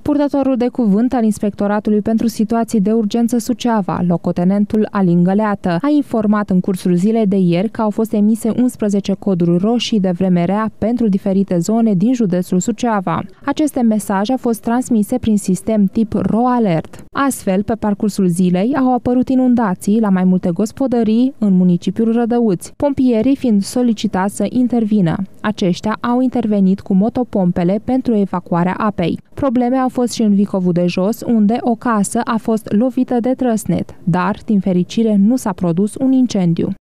Purtătorul de cuvânt al Inspectoratului pentru Situații de Urgență Suceava, locotenentul Alin Găleată, a informat în cursul zilei de ieri că au fost emise 11 coduri roșii de vreme rea pentru diferite zone din județul Suceava. Aceste mesaje au fost transmise prin sistem tip RoAlert. Astfel, pe parcursul zilei au apărut inundații la mai multe gospodării în municipiul Rădăuți, pompierii fiind solicitați să intervină. Aceștia au intervenit cu motopompele pentru evacuarea apei. Probleme au fost și în Vicovul de Jos, unde o casă a fost lovită de trăsnet, dar, din fericire, nu s-a produs un incendiu.